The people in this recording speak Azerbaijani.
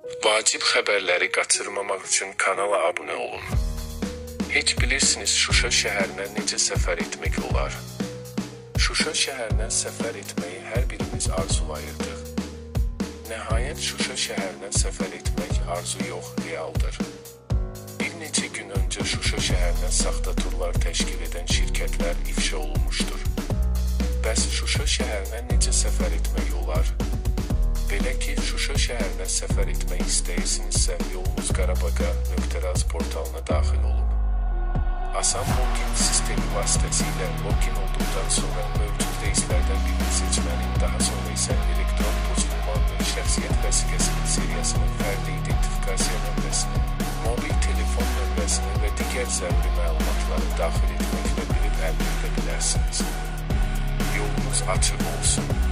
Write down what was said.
Vacib xəbərləri qaçırmamaq üçün kanala abunə olun. Heç bilirsiniz Şuşa şəhərinə necə səfər etmək olar? Şuşa şəhərinə səfər etməyi hər birimiz arzulayırdıq. Nəhayət Şuşa şəhərinə səfər etmək arzu yox, realdır. Bir neçə gün öncə Şuşa şəhərinə saxta turlar təşkil edən şirkətlər ifşa olunmuşdur. Bəs Şuşa şəhərinə necə səfər etmək olar? Belə ki, Şuşa şəhərinə səfər etmək istəyirsinizsə, yolunuz Qarabaqa.raz portalına daxil olun. Asan login sistemi vasitəsilə login olduqdan sonra mövcud reyslərdən birini seçməli, daha sonra isə elektron post ünvanını, şəxsiyyət vəsiqəsinin seriyasının, fərdi identifikasiya nömrəsini, mobil telefon nömrəsini və digər zəruri məlumatları daxil etməklə bilib əldə edə bilərsiniz. Yolunuz açıq olsun.